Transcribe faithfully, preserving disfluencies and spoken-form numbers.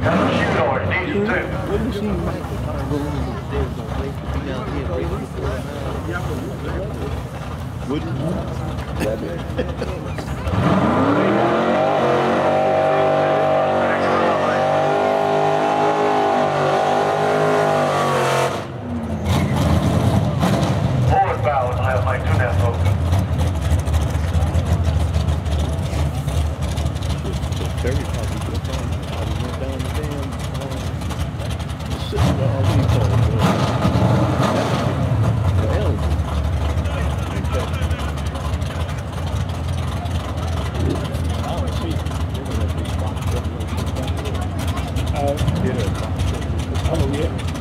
Got a shoot on it, needs it too. What machine might go in the stairs on place to be down here breaking before Forward bound, I have my two net open. Terry probably could have probably went down the damn um, shit, uh, what do you call it? The elephant. Oh, shit. They're gonna have to box up. Uh, yeah. Oh, yeah.